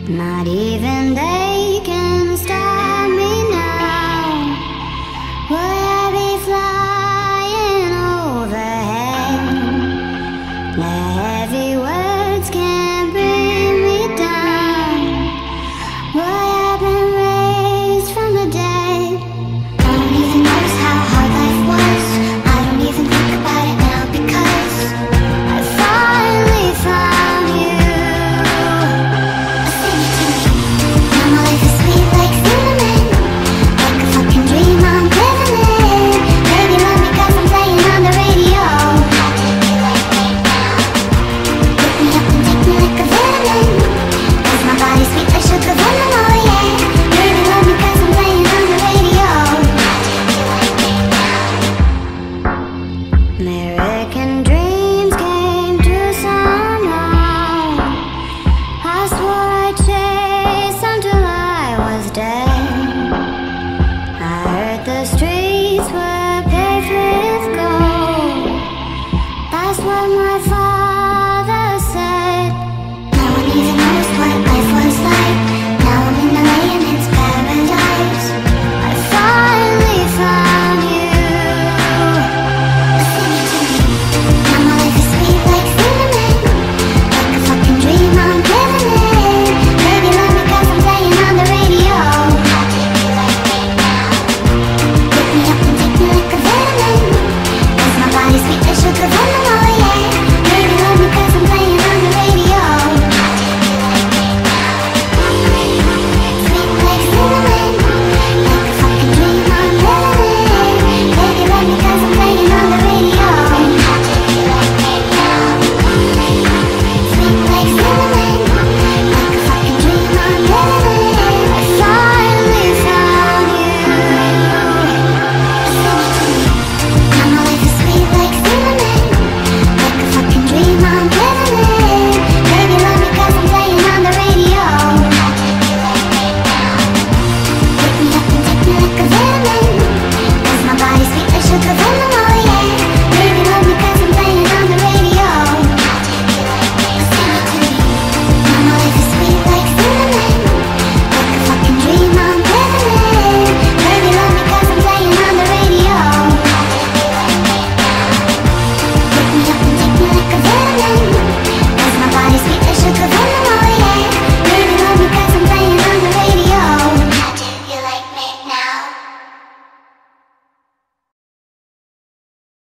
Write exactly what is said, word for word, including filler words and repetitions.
Not even they can stop me now. Would I be flying overhead? The heavy words can't bring me down. Would I have been raised from the dead? I don't even notice how hard life was. I don't even think about it now because I finally found you. Sing it to me. Now my life is sweet like cinnamon, like a fucking dream I'm living in. Baby, love me 'cause I'm playing on the radio. Take me like right now. Pick me up and take me like a vitamin, 'cause my body's sweet like sugar venom, oh yeah. Baby, love me 'cause I'm playing on the radio. Take me like right now. Mirror